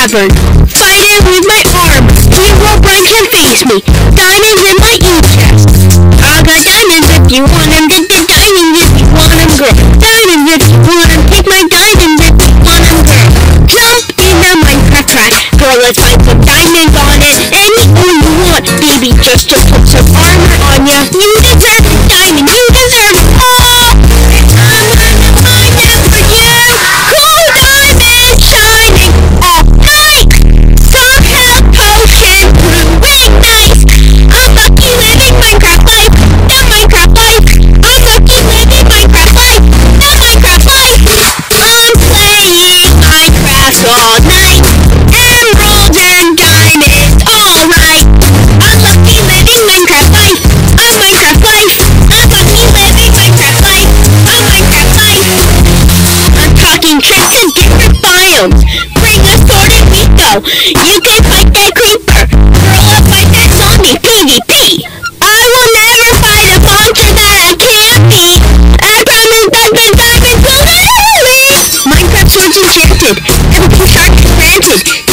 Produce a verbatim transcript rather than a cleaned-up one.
cavern. Fighting with my arm. Hero Brian can face me. Diamonds in my e-chest. I got diamonds if you want them. Get the diamonds if you want them, girl. Diamonds if you want them. Take my diamonds if you want them, girl. Jump in the Minecraft track. Girl, let's find some diamonds on it. Any all you want, baby, just to put some armor on ya. You deserve a diamond. You deserve it all. I'm gonna find them for you. Cool diamond shining all night. Some health potion brewing nice. I'm lucky living Minecraft life. The Minecraft life. I'm lucky living Minecraft life. The Minecraft life. I'm playing Minecraft all night. Emeralds and diamonds, alright. I'm lucky living Minecraft life. I'm Minecraft life. I'm lucky living Minecraft life. I'm Minecraft life. I'm talking tricks and different biomes. Bring a sword and we go. You can fight that creeper. Girl, I'll fight that zombie. PvP. I will never fight a monster that I can't beat. I promise that the diamonds will never leave. Minecraft swords enchanted. Everything sharp is granted.